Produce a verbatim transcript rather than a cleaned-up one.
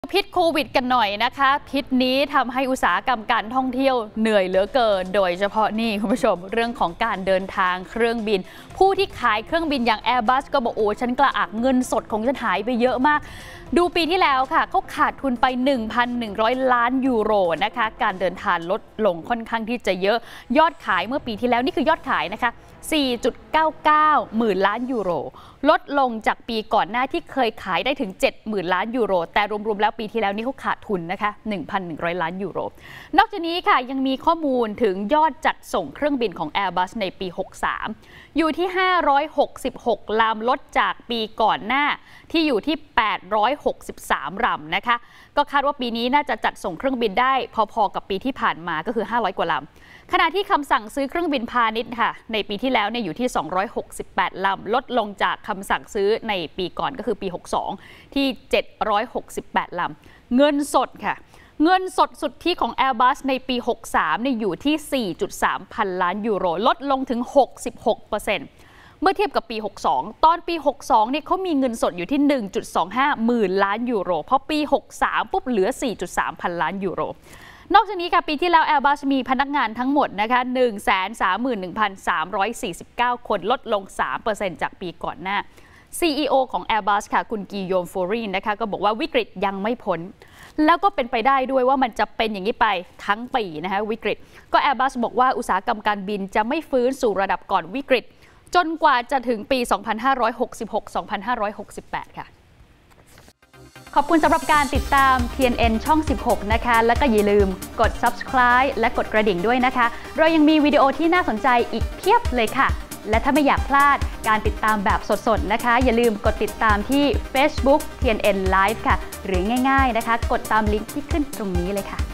พิษโควิดกันหน่อยนะคะพิษนี้ทำให้อุตสาหกรรมการท่องเที่ยวเหนื่อยเหลือเกินโดยเฉพาะนี่คุณผู้ชมเรื่องของการเดินทางเครื่องบินผู้ที่ขายเครื่องบินอย่าง Airbus ก็บอกโอ้ฉันกระอักเงินสดของฉันหายไปเยอะมากดูปีที่แล้วค่ะเขาขาดทุนไป หนึ่งพันหนึ่งร้อย ล้านยูโรนะคะการเดินทางลดลงค่อนข้างที่จะเยอะยอดขายเมื่อปีที่แล้วนี่คือยอดขายนะคะ สี่จุดเก้าเก้า หมื่นล้านยูโรลดลงจากปีก่อนหน้าที่เคยขายได้ถึง เจ็ดหมื่น ล้านยูโรแต่รวมๆแล้วปีที่แล้วนี่เขาขาดทุนนะคะ หนึ่งพันหนึ่งร้อย ล้านยูโรนอกจากนี้ค่ะยังมีข้อมูลถึงยอดจัดส่งเครื่องบินของ Airbus ในปี หกสาม อยู่ที่ ห้าร้อยหกสิบหก ลำลดจากปีก่อนหน้าที่อยู่ที่ แปดร้อยหกสิบสาม ลำนะคะก็คาดว่าปีนี้น่าจะจัดส่งเครื่องบินได้พอๆกับปีที่ผ่านมาก็คือห้าร้อยกว่าลำขณะที่คำสั่งซื้อเครื่องบินพาณิชย์ค่ะในปีที่แล้วเนี่ยอยู่ที่สองร้อยหกสิบแปดลำลดลงจากคำสั่งซื้อในปีก่อนก็คือปีหกสองที่เจ็ดร้อยหกสิบแปดลำเงินสดค่ะเงินสดสุทธิของ Airbus ในปีหกสามเนี่ยอยู่ที่ สี่จุดสาม พันล้านยูโรลดลงถึง หกสิบหกเปอร์เซ็นต์ เมื่อเทียบกับปีหกสองตอนปีหกสองเนี่ยเขามีเงินสดอยู่ที่ หนึ่งจุดสองห้า หมื่นล้านยูโรพอปีหกสามปุ๊บเหลือ สี่จุดสาม พันล้านยูโรนอกจากนี้ค่ะปีที่แล้ว Airbus มีพนักงานทั้งหมดนะคะ หนึ่งแสนสามหมื่นหนึ่งพันสามร้อยสี่สิบเก้า คนลดลง สามเปอร์เซ็นต์ จากปีก่อนหน้า ซี อี โอ ของ Airbus ค่ะคุณกีโยมโฟรีนนะคะก็บอกว่าวิกฤตยังไม่พ้นแล้วก็เป็นไปได้ด้วยว่ามันจะเป็นอย่างนี้ไปทั้งปีนะคะวิกฤตก็ Airbus บอกว่าอุตสาหกรรมการบินจะไม่ฟื้นสู่ระดับก่อนวิกฤตจนกว่าจะถึงปี สองพันห้าร้อยหกสิบหก สองพันห้าร้อยหกสิบแปด ค่ะขอบคุณสำหรับการติดตาม ที เอ็น เอ็น ช่อง สิบหก นะคะแล้วก็อย่าลืมกด Subscribe และกดกระดิ่งด้วยนะคะเรายังมีวิดีโอที่น่าสนใจอีกเพียบเลยค่ะและถ้าไม่อยากพลาดการติดตามแบบสดๆนะคะอย่าลืมกดติดตามที่ Facebook ที เอ็น เอ็น Live ค่ะหรือง่ายๆนะคะกดตามลิงก์ที่ขึ้นตรงนี้เลยค่ะ